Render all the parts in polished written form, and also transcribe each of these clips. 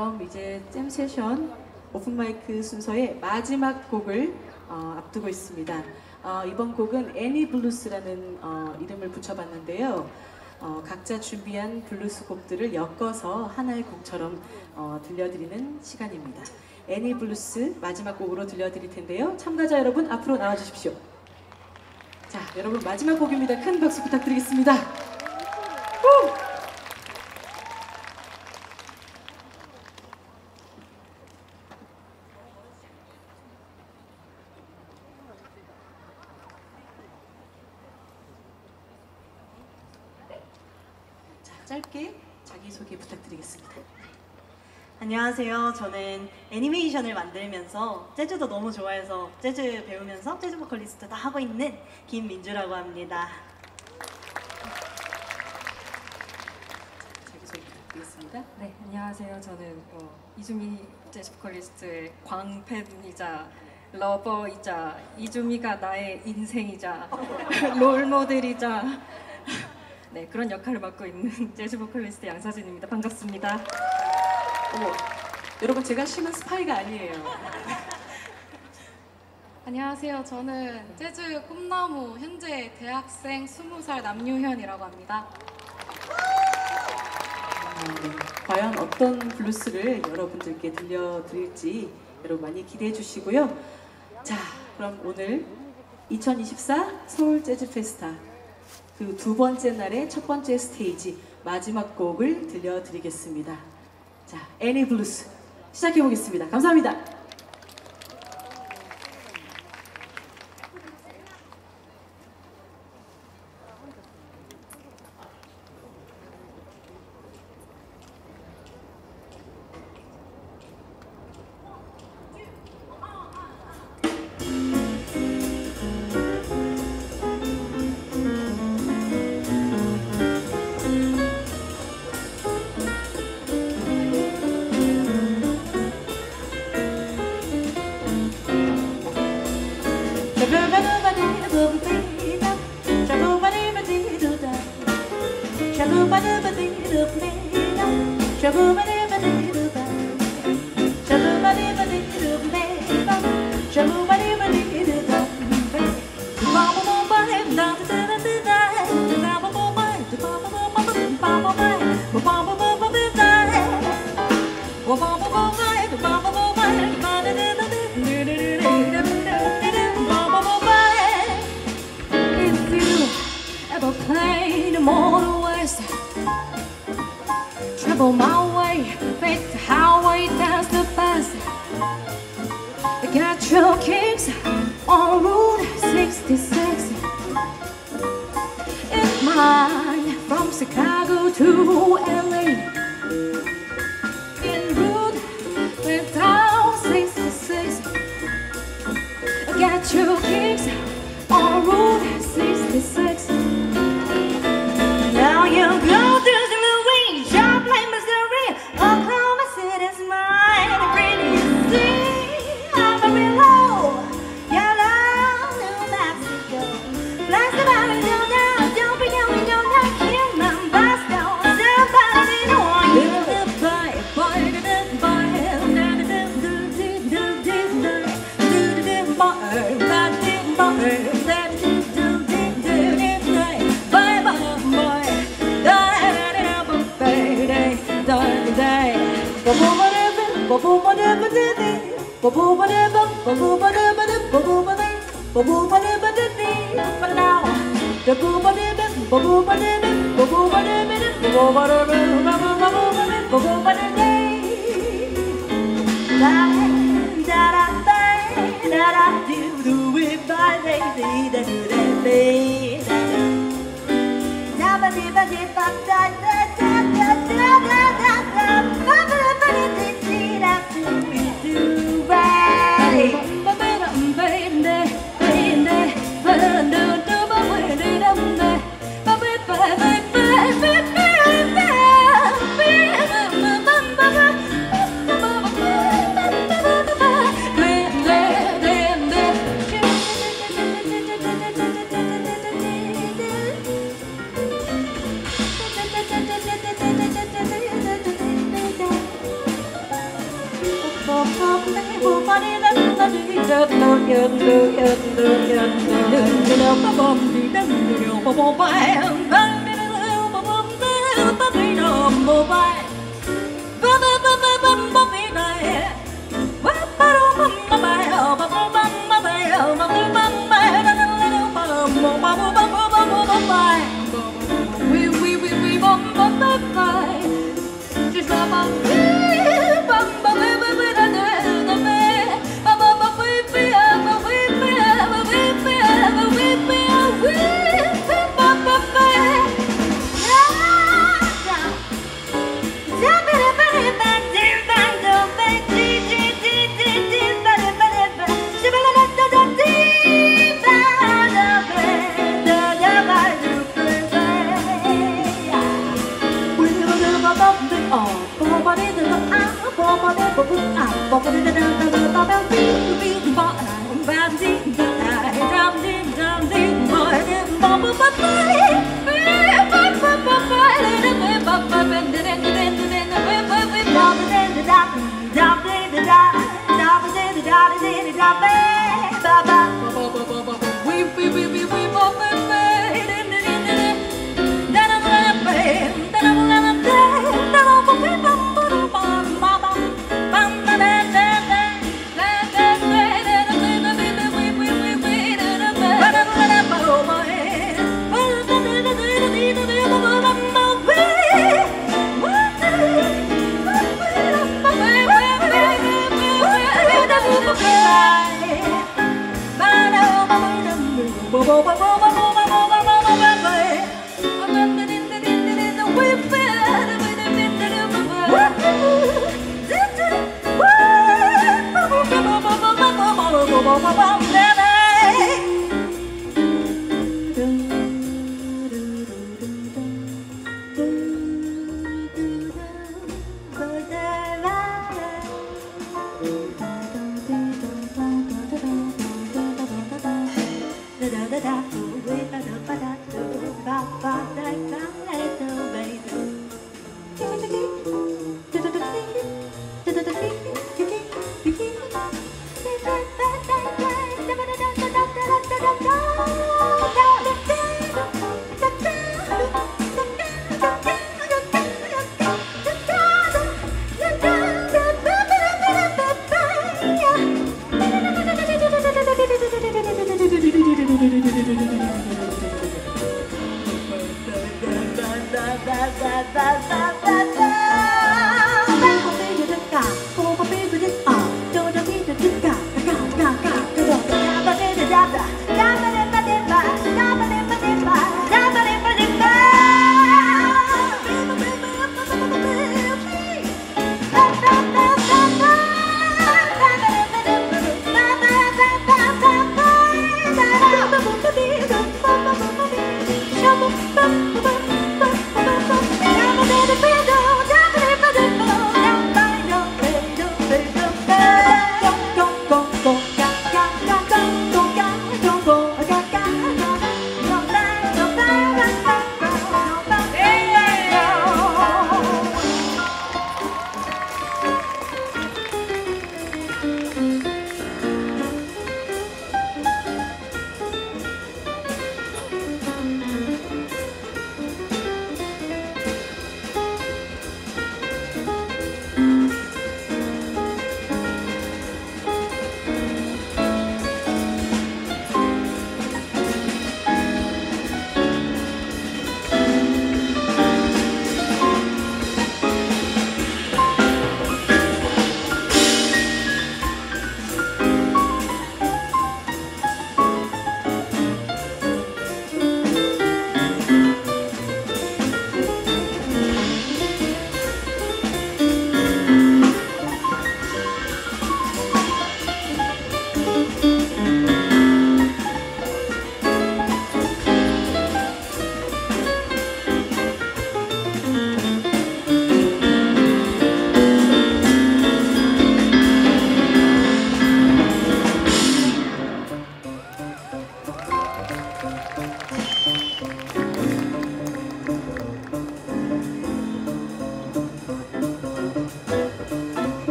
그럼 이제 잼 세션 오픈마이크 순서의 마지막 곡을 앞두고 있습니다. 이번 곡은 애니 블루스라는 이름을 붙여봤는데요. 각자 준비한 블루스 곡들을 엮어서 하나의 곡처럼 들려드리는 시간입니다. 애니 블루스 마지막 곡으로 들려드릴 텐데요. 참가자 여러분 앞으로 나와주십시오. 자, 여러분 마지막 곡입니다. 큰 박수 부탁드리겠습니다. 후! 짧게 자기소개 부탁드리겠습니다. 안녕하세요. 저는 애니메이션을 만들면서 재즈도 너무 좋아해서 재즈 배우면서 재즈 보컬리스트도 하고 있는 김민주라고 합니다. 자기소개 부탁드리겠습니다. 네, 안녕하세요. 저는 이주미 재즈 보컬리스트의 광팬이자 러버이자 이주미가 나의 인생이자 롤모델이자 네, 그런 역할을 맡고 있는 재즈 보컬리스트 양서진입니다. 반갑습니다. 어머, 여러분 제가 심은 스파이가 아니에요. 안녕하세요. 저는 재즈 꿈나무 현재 대학생 20살 남유현이라고 합니다. 네. 과연 어떤 블루스를 여러분들께 들려드릴지 여러분 많이 기대해 주시고요. 자, 그럼 오늘 2024 서울 재즈 페스타 그 두 번째 날의 첫 번째 스테이지 마지막 곡을 들려드리겠습니다. 자, 애니 블루스 시작해 보겠습니다. 감사합니다. Travel my way, face the highway, dance the bus. Got your kicks on Route 66. It's mine from Chicago to LA. En route without 66. Got your kicks on Route 66. Now you go to Joplin, Missouri, Oklahoma City's mine. Pretty see, Amarillo, yellow, New Mexico. Blast the valley, don't be young, don't kill my Boston. Somebody know Bye.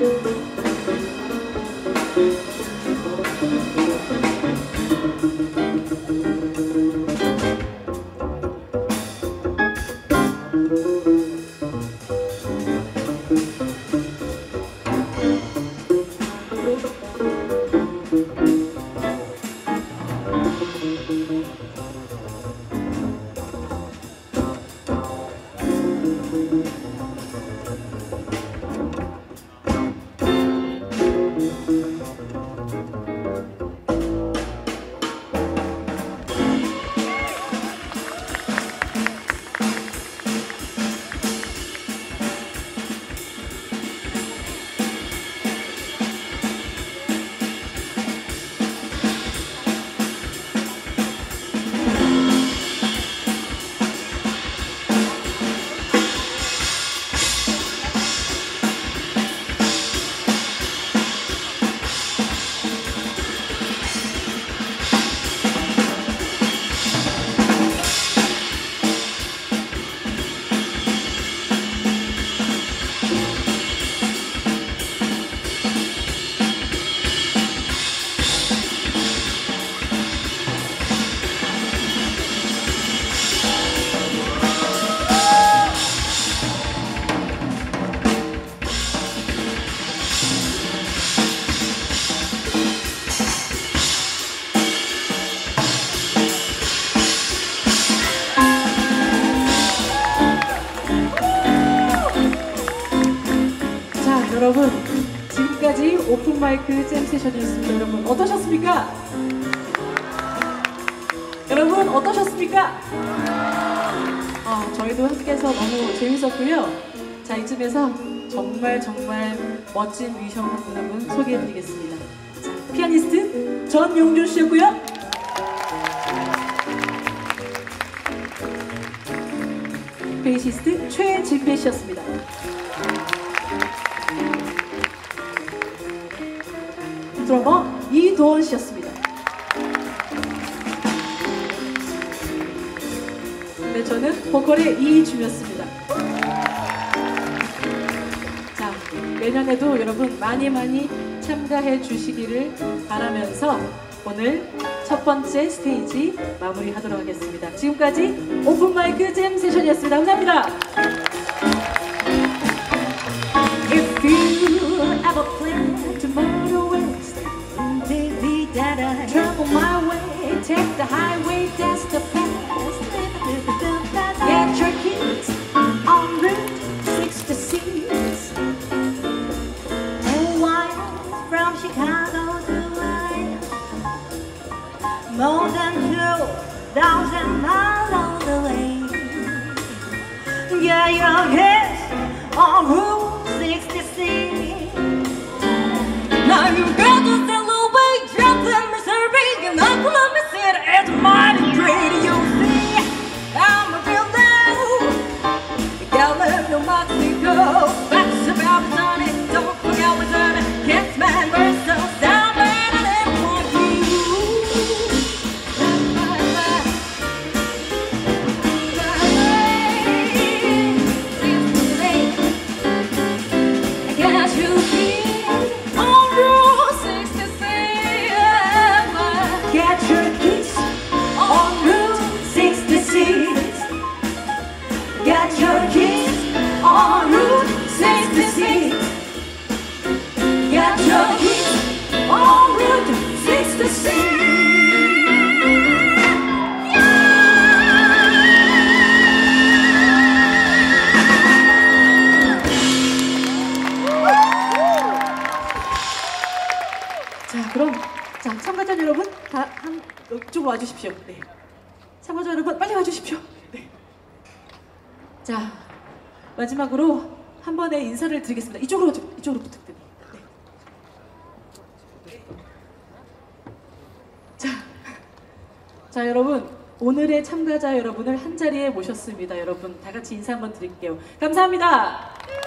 여러분, 지금까지 오픈마이크 잼 세션이었습니다. 여러분 어떠셨습니까? 여러분 어떠셨습니까? 저희도 함께해서 너무 재밌었고요. 자, 이쯤에서 정말 멋진 뮤지션 한 분 소개해드리겠습니다. 자, 피아니스트 전용준 씨였고요. 베이시스트 최진배 씨였습니다. 드러머 이도원 씨였습니다. 네, 저는 보컬의 이주였습니다. 자, 내년에도 여러분 많이 참가해 주시기를 바라면서 오늘 첫 번째 스테이지 마무리하도록 하겠습니다. 지금까지 오픈마이크 잼 세션이었습니다. 감사합니다. If you ever plan tomorrow west, baby, that travel my way, take the highway, that's the past. Get your kids on Route 66. 2 miles from Chicago to Ryan, more than 2,000 miles on the way. Get your kids on Route 66. Now you got to sail away, Johnson, Missouri, and Oklahoma City. It's mighty pretty, you see. I'm a real now. Galileo, Mexico. That's about it, honey. Don't forget what's on it. Kiss man, we're so sound, man, I live for you. I got you here on Route 66. Get your kiss on Route 66. Get your kiss on Route 66. Get your kiss on Route 66. 자, 그럼 참가자 여러분 다 이쪽으로 와주십시오. 네. 참가자 여러분 빨리 와주십시오. 네. 자, 마지막으로 한 번의 인사를 드리겠습니다. 이쪽으로 부탁드립니다. 네. 자, 여러분 오늘의 참가자 여러분을 한 자리에 모셨습니다. 여러분 다 같이 인사 한번 드릴게요. 감사합니다.